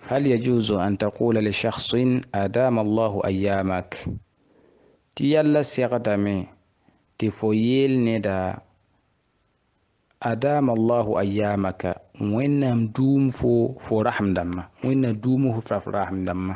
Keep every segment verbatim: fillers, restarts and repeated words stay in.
هل يجوز أن تقول لشخص أدام الله أيامك؟ تيالا سيغدامي تفويل ندا أدام الله أيامك وين دوم فو فو رحم دم وين دوم فو رحم دم.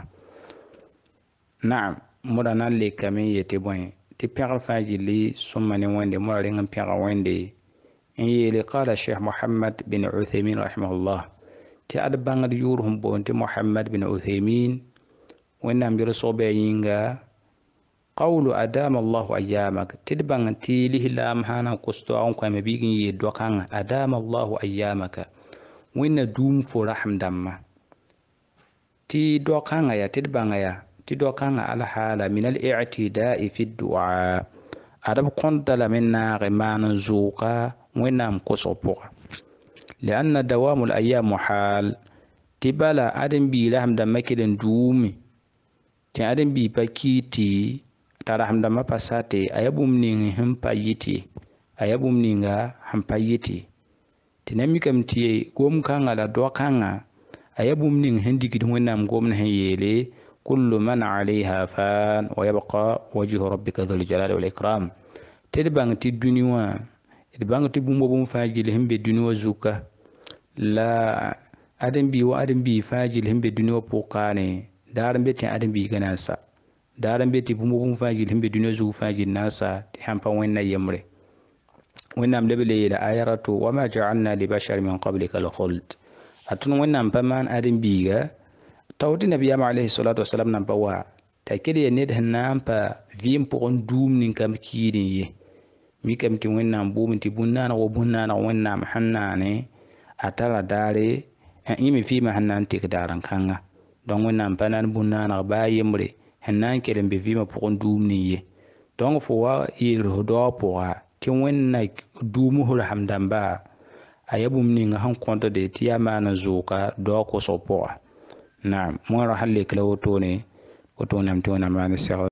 نعم مدنا لك مي يتبوين تبيغ فاجلي سمني وين دي مرين بيغ وين دي إيه قال الشيخ محمد بن عثيمين رحمه الله تي أدبان ديورهم بونت محمد بن عثيمين وين أمبر صوبينغا قول أدام الله أيامك تدبان تيليه لام هانا كستو أون كوي مبيغي يدوكان أدام الله أيامك وين دوم فو رحم دم تي دوكان يا تدبان يا تي دوكان على حالة من الاعتداء في الدعاء أدب كنت لمنا غمان زوكا وين أم كسوبوغا لأن دوام الأيام محال تبالا أدم بي لهم دمكي دومي تي أدم بي باكيتي tara hamda ma pasate ayabum ning hampa yiti ayabum ninga hampa yiti tinami kam tie gom kanga la do kanga ayabum ning hendigid wonam gom na yele kullu man alayha fan wa yabqa wajhu rabbika dhul jalali wal ikram tedbang ti duniwa tedbang ti bumbo bum fajil himbe duniwa zuka la adam bi wa adam bi fajil himbe duniwa pokane darbe tin adam bi ganansa daran beti bumbu bum fajil himbe duniya zu fajil nasa ti hampa wenna yemre wennam lebele la ayaratu wama ja'alna li bashar min qablika al khuld atun wennam paman adin biga tawti nabiyama alayhi salatu wassalam nam bawa takede ned hanam pa vim pokon dum nin kam kidin ye mi kam ti wennam bum ti bunna na wo bunna na wennam hannane atara dare en imi fi ma hannan tik daran kanga don wennam panan bunna na ba yemre hannan kelen be vima pokon dum ni ye donc fo wa il do poa ti wenna dumu hul hamdamba ayabum ni nga han konta de ti amana zuka do ko so poa. Naam mo ra halle kala woto ne woto nam to na ma